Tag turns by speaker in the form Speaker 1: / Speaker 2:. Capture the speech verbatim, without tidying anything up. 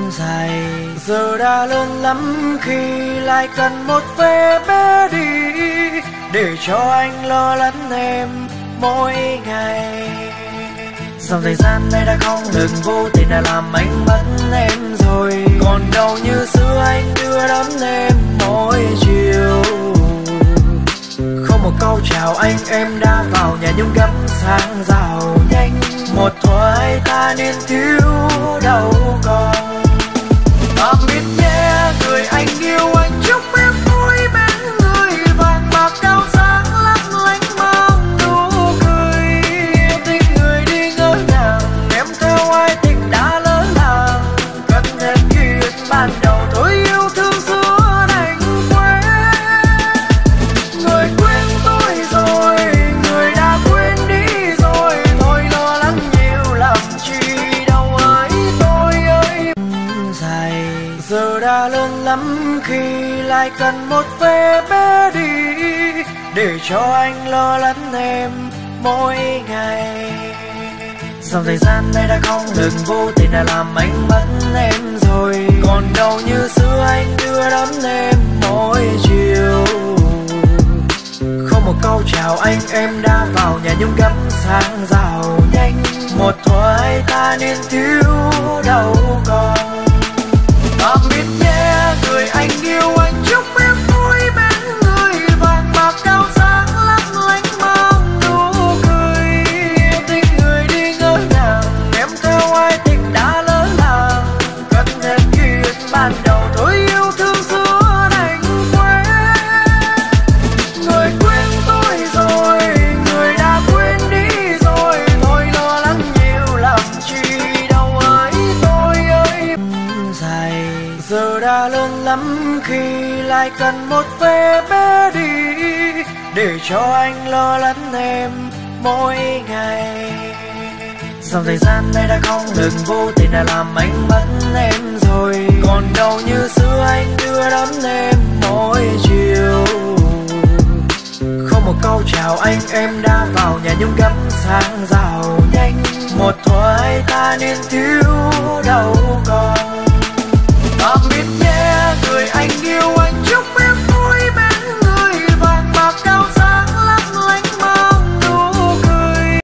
Speaker 1: dài. Giờ đã lớn lắm khi lại cần một vé bé đi, để cho anh lo lắng em mỗi ngày. Dòng thời gian này đã không ngừng, vô tình đã làm anh mất em rồi. Còn đâu như xưa anh đưa đón em mỗi chiều. Không một câu chào anh em đã vào nhà nhung gấm sang rào nhanh. Một thuở ấy ta nên thiếu đâu còn. Tạm biệt nhé người anh yêu, anh chúc em vui bên người vàng bạc cao sáng lấp lánh mang nụ cười. Tình người đi ngỡ ngàng, em theo ai tình đã lỡ làng. Cần thêm ký ức ban đầu thôi yêu thương xưa đành quên. Người quên tôi rồi, người đã quên đi rồi. Thôi lo lắng nhiều làm chi đâu ơi tôi ơi. Dài giờ đã lớn lắm khi lại cần một vé bé đi, để cho anh lo lắng em mỗi ngày. Dòng thời gian này đã không ngừng, vô tình đã làm anh mất em rồi. Còn đâu như xưa anh đưa đón em mỗi chiều. Không một câu chào anh em đã vào nhà nhung gấm sang rào nhanh. Một thuở ấy ta nên thiếu đâu còn. Tạm biệt nhé người anh yêu, anh chúc em vui bên người vàng bạc cao sáng lấp lánh mang nụ cười. Tình người đi ngỡ ngàng, em theo ai tình đã lỡ làng. Cần thêm ký ức ban đầu thôi yêu thương xưa đành quên. Người quên tôi rồi, người đã quên đi rồi. Thôi lo lắng nhiều làm chi đâu ơi tôi ơi. Dài giờ đã lớn lắm khi lại cần một vé bé đi, để cho anh lo lắng em mỗi ngày. Dòng thời gian này đã không ngừng, vô tình đã làm anh mất em rồi. Còn đâu như xưa anh đưa đón em mỗi chiều. Không một câu chào anh em đã vào nhà nhung gấm sang rào